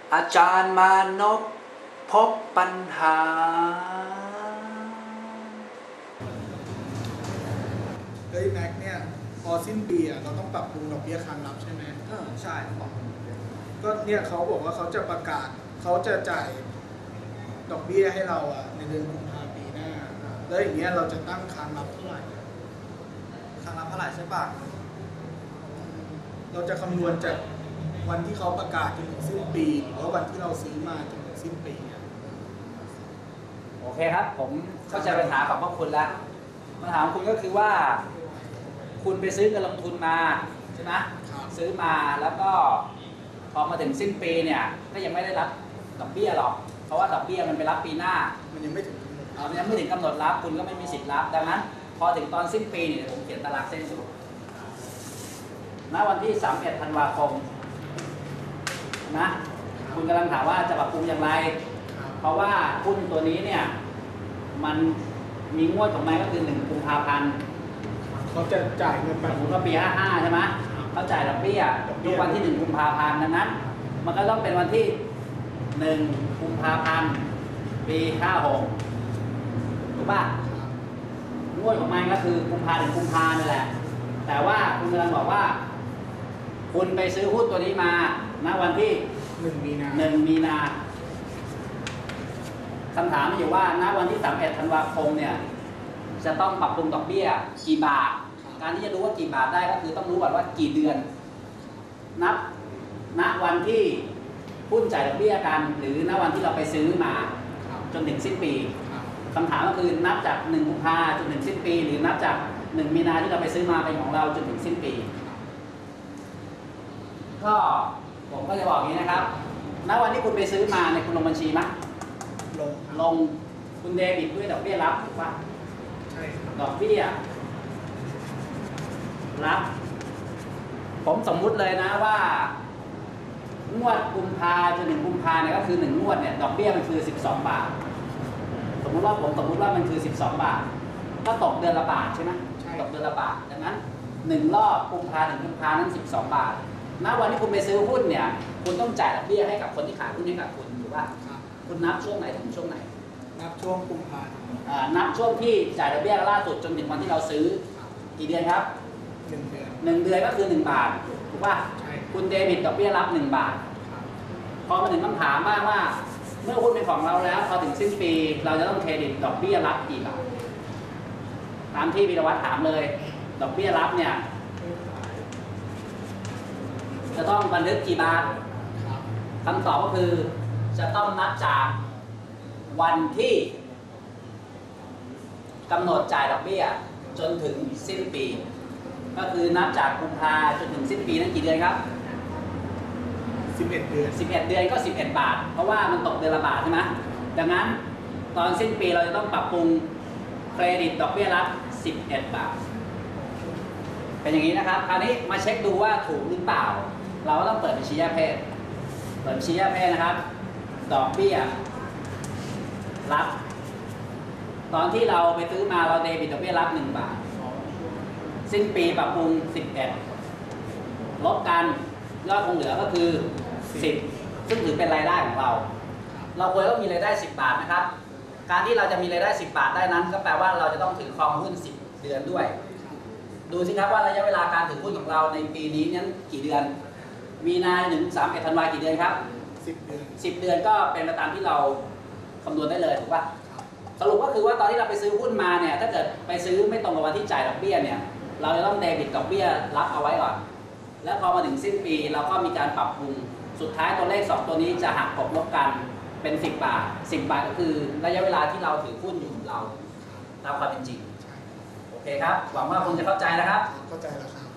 อาจารย์มานพพบปัญหาเฮ้ยแม็กเนี่ยพอสิ้นปีเราต้องปรับปรุงดอกเบี้ยค้างรับใช่ไหมใช่ปรับปรุงก็เนี่ยเขาบอกว่าเขาจะประกาศเขาจะจ่ายดอกเบี้ยให้เราในเดือนกุมภาพันธ์ปีหน้าแล้วอย่างเงี้ยเราจะตั้งค้างรับเท่าไหร่ค้างรับเท่าไหร่ใช่ป่ะเราจะคำนวณจากวันที่เขาประกาศจนถึงสิ้นปีหรือว่าวันที่เราซื้อมาจนถึงสิ้นปีโอเคครับผมเข้าใจปัญหาของพวกคุณแล้วปัญหาของคุณก็คือว่าคุณไปซื้อเงินลงทุนมาใช่ไหมซื้อมาแล้วก็พอมาถึงสิ้นปีเนี่ยก็ยังไม่ได้รับดอกเบี้ยหรอกเพราะว่าดอกเบี้ยมันไปรับปีหน้ามันยังไม่ถึงกำหนดรับคุณก็ไม่มีสิทธิ์รับดังนั้นพอถึงตอนสิ้นปีเนี่ยผมเขียนตารางเส้นดูณวันที่31 ธันวาคมนะคุณกำลังถามว่าจะปรับปรุงอย่างไรเพราะว่าหุ้นตัวนี้เนี่ยมันมีงวดของมันก็คือ1 กุมภาพันธ์เขาจะจ่ายเงินแบบผมก็ปี55ใช่ไหมเขาจ่ายดอกเบี้ยทุกวันที่1 กุมภาพันธ์ดังนั้นมันก็ต้องเป็นวันที่1 กุมภาพันธ์ปี56ถูกป่ะงวดของมันก็คือกุมภาถึงกุมภานั่นแหละแต่ว่าคุณกำลังบอกว่าคุณไปซื้อหุ้นตัวนี้มาณวันที่ 1 มีนาคำถามอยู่ว่าณวันที่31 ธันวาคมเนี่ยจะต้องปรับปรุงดอกเบี้ยกี่บาทการที่จะรู้ว่ากี่บาทได้ก็คือต้องรู้ก่อนว่ากี่เดือนนับณวันที่หุ้นจ่ายดอกเบี้ยกันหรือณวันที่เราไปซื้อมาจนถึงสิ้นปีคำถามก็คือนับจาก1 กุมภาจนถึงสิ้นปีหรือนับจาก1 มีนาที่เราไปซื้อมาเป็นของเราจนถึงสิ้นปีก็ผมก็จะบอกอย่างนี้นะครับณวันที่คุณไปซื้อมาในคุณลงบัญชีไหมลงคุณเดบิตด้วยดอกเบี้ยรับถูกป่ะใช่ดอกเบี้ยรับผมสมมุติเลยนะว่างวดกุมภาจนถึงกุมภาเนี่ยก็คือ1 งวดเนี่ยดอกเบี้ยมันคือ12 บาทสมมุติว่ามันคือ12 บาทก็ตกเดือนละบาทใช่ไหมตกเดือนละบาทดังนั้น1 รอบกุมภาถึงกุมภานั้น12 บาทณวันที่คุณไปซื้อหุ้นเนี่ยคุณต้องจ่ายดอกเบี้ยให้กับคนที่ขายหุ้นให้กับคุณถูกป่ะคุณนับช่วงไหนถึงช่วงไหนนับช่วงกุมภานับช่วงที่จ่ายดอกเบี้ยล่าสุดจนถึงวันที่เราซื้อกี่เดือนครับ 1 เดือน 1 เดือนก็คือ1 บาทถูกป่ะคุณเดบิตดอกเบี้ยรับ1 บาทพอมาถึงคำถามบ้างว่าเมื่อหุ้นเป็นของเราแล้วพอถึงสิ้นปีเราจะต้องเครดิตดอกเบี้ยรับกี่บาทตามที่วีรวัฒน์ถามเลยดอกเบี้ยรับเนี่ยจะต้องบันทึกกี่บาทคำตอบก็คือจะต้องนับจากวันที่กำหนดจ่ายดอกเบี้ยจนถึงสิ้นปีก็คือนับจากกุมภาจนถึงสิ้นปีนั้นกี่เดือนครับ 11 เดือน 11 เดือนก็11 บาทเพราะว่ามันตกเดือนละบาทใช่ไหมดังนั้นตอนสิ้นปีเราจะต้องปรับปรุงเครดิตดอกเบี้ยรับ11 บาทเป็นอย่างนี้นะครับคราวนี้มาเช็คดูว่าถูกหรือเปล่าเราก็ต้องเปิดบัญชีแยกเพศนะครับดอกเบี้ยรับตอนที่เราไปซื้อมาเราเดบิตดอกเบี้ยรับ1 บาทสิ้นปีปรับปรุง11ลบกันยอดคงเหลือก็คือ10ซึ่งถือเป็นรายได้ของเราควรต้องมีรายได้10 บาทนะครับการที่เราจะมีรายได้10 บาทได้นั้นก็แปลว่าเราจะต้องถือครองหุ้น10 เดือนด้วยดูสิครับว่าระยะเวลาการถือหุ้นของเราในปีนี้นั้นกี่เดือนมีนาถึง31 ธันวาคมกี่เดือนครับ10 เดือนก็เป็นไปตามที่เราคำนวณได้เลยถูกป่ะสรุปก็คือว่าตอนที่เราไปซื้อหุ้นมาเนี่ยถ้าเกิดไปซื้อไม่ตรงกับวันที่จ่ายดอกเบี้ยเนี่ยเราจะต้องเดบิตดอกเบี้ยรับเอาไว้ก่อนแล้วพอมาถึงสิ้นปีเราก็มีการปรับปรุงสุดท้ายตัวเลข2ตัวนี้จะหักกลบกันเป็น10 บาท10 บาทก็คือระยะเวลาที่เราถือหุ้นอยู่ของเราตามความเป็นจริงโอเคครับหวังว่าคุณจะเข้าใจนะครับเข้าใจแล้วครับ